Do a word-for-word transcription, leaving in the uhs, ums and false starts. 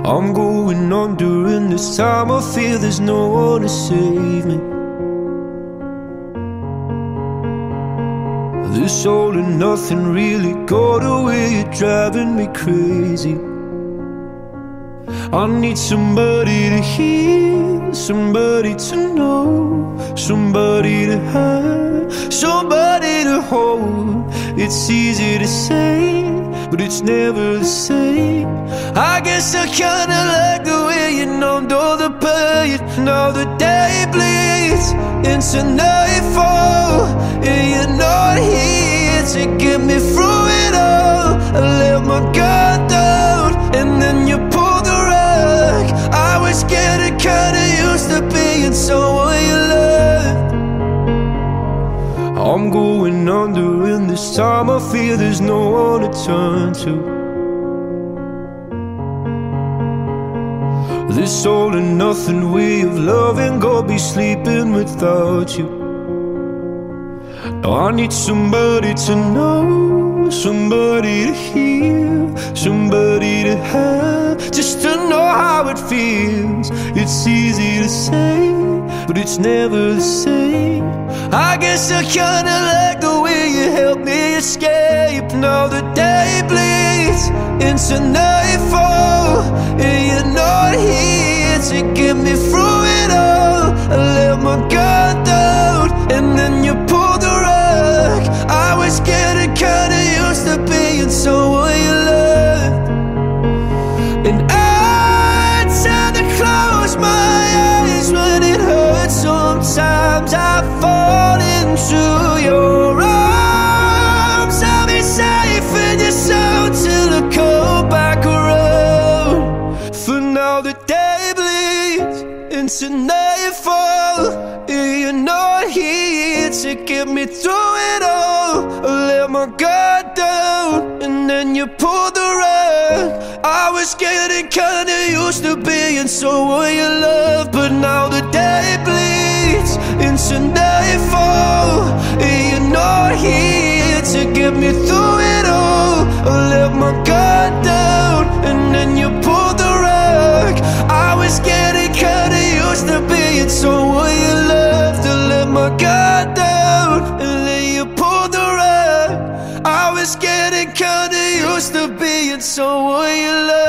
I'm going under, and this time I feel there's no one to save me. This all and nothing really got away, you're driving me crazy. I need somebody to hear, somebody to know, somebody to have, somebody to hold. It's easy to say, but it's never the same. I guess I kinda like the way you numbed all the pain. Now the day bleeds into nightfall, and you're not here to get me through it all. I let my guard down, and then you pulled the rug. I was getting kinda used to being someone you loved. I'm going under, and this time I feel there's no one to turn to. This all and nothing way of loving, gonna be sleeping without you. Now I need somebody to know, somebody to hear, somebody to have, just to know how it feels. It's easy to say, but it's never the same. I guess I kinda like the way you help me escape. Now the day bleeds into nightfall, and you're not here to get me through it all. I let my guard down, and then you pulled the rug. I was getting kinda used to being someone you loved. And I tend to close my eyes when it hurts. Sometimes I fall into your arms. I'll be safe in your soul till I come back around. For now the day bleeds into nightfall, and you're not here to get me through it all. I let my guard down, and then you pulled the rug. I was getting kinda used to being someone you love, but now the day bleeds into nightfall, and you're not here to get me through it all. I let my guard down, and then you pulled the rug. I was getting kinda used to being someone you loved. I let my guard down, and then you pulled the rug. I was getting kinda used to being someone you loved.